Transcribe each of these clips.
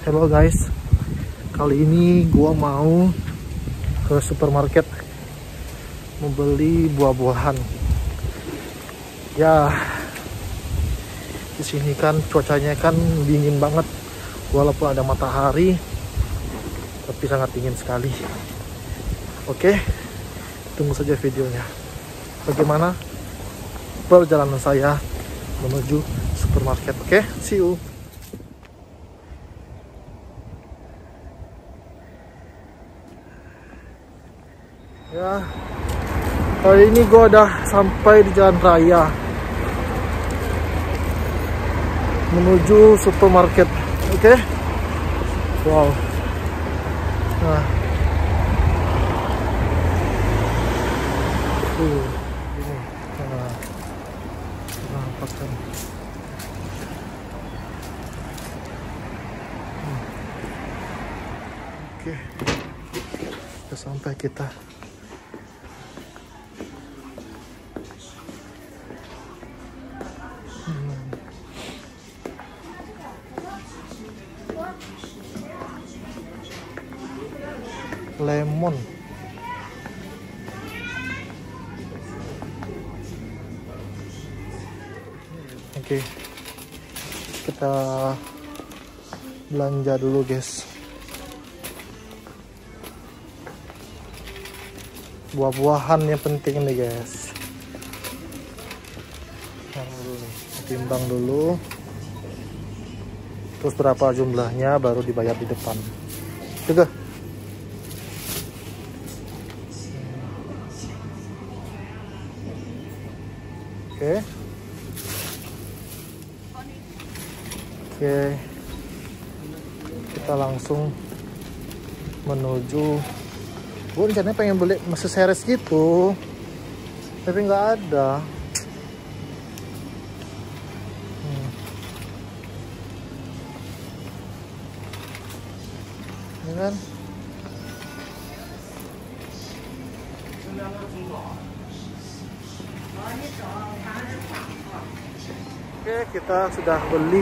Hello guys, kali ini gua mau ke supermarket membeli buah-buahan. Ya, di sini kan cuacanya kan dingin banget, walaupun ada matahari, tapi sangat dingin sekali. Oke, tunggu saja videonya. Bagaimana perjalanan saya menuju supermarket? Oke, see you. Ya, kali ini gue udah sampai di jalan raya menuju supermarket. Oke. Wow. Nah, ini nampakkan. Oke, sudah sampai kita. Lemon. Oke, kita belanja dulu guys. Buah-buahan yang penting nih guys. Timbang dulu, terus berapa jumlahnya baru dibayar di depan. Juga. Oke. Oke. Kita langsung menuju. Gue rencananya pengen beli masih series gitu, tapi nggak ada. Ini kan. Oke, kita sudah beli.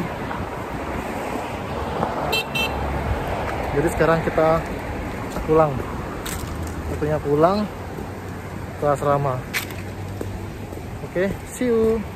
Jadi sekarang kita pulang. Waktunya pulang ke asrama. Oke, see you.